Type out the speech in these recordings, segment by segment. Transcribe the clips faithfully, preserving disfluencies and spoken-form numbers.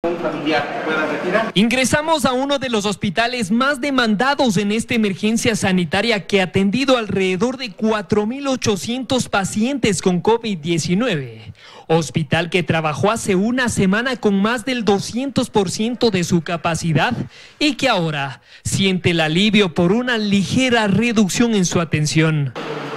Un familiar pueda retirar. Ingresamos a uno de los hospitales más demandados en esta emergencia sanitaria que ha atendido alrededor de cuatro mil ochocientos pacientes con COVID diecinueve. Hospital que trabajó hace una semana con más del doscientos por ciento de su capacidad y que ahora siente el alivio por una ligera reducción en su atención.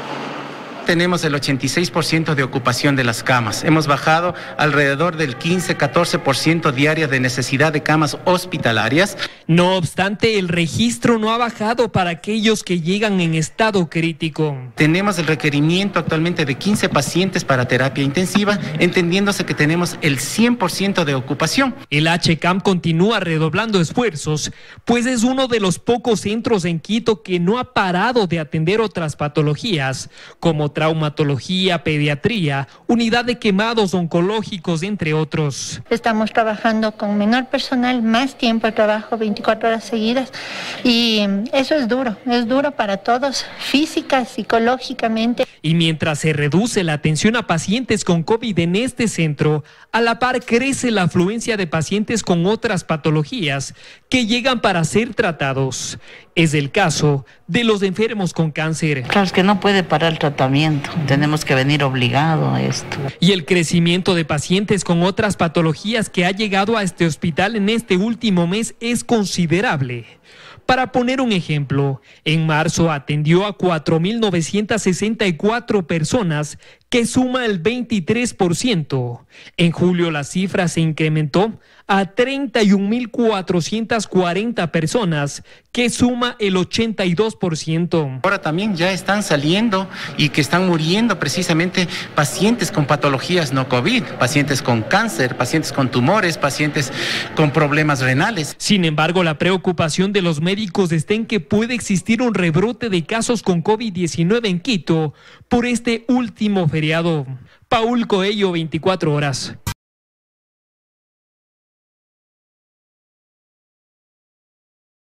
Tenemos el ochenta y seis por ciento de ocupación de las camas. Hemos bajado alrededor del quince a catorce por ciento diaria de necesidad de camas hospitalarias. No obstante, el registro no ha bajado para aquellos que llegan en estado crítico. Tenemos el requerimiento actualmente de quince pacientes para terapia intensiva, entendiéndose que tenemos el cien por ciento de ocupación. El H C A M continúa redoblando esfuerzos, pues es uno de los pocos centros en Quito que no ha parado de atender otras patologías, como traumatología, pediatría, unidad de quemados oncológicos, entre otros. Estamos trabajando con menor personal, más tiempo de trabajo, veinticuatro horas seguidas, y eso es duro, es duro para todos, física, psicológicamente. Y mientras se reduce la atención a pacientes con COVID en este centro, a la par crece la afluencia de pacientes con otras patologías que llegan para ser tratados. Es el caso de los enfermos con cáncer. Claro, es que no puede parar el tratamiento, tenemos que venir obligado a esto. Y el crecimiento de pacientes con otras patologías que ha llegado a este hospital en este último mes es considerable. Para poner un ejemplo, en marzo atendió a cuatro mil novecientas sesenta y cuatro personas, que suma el veintitrés por ciento. En julio la cifra se incrementó a treinta y un mil cuatrocientas cuarenta personas, que suma el ochenta y dos por ciento. Ahora también ya están saliendo y que están muriendo precisamente pacientes con patologías no COVID, pacientes con cáncer, pacientes con tumores, pacientes con problemas renales. Sin embargo, la preocupación de los médicos está en que puede existir un rebrote de casos con COVID diecinueve en Quito por este último feriado. Paul Coello, veinticuatro horas.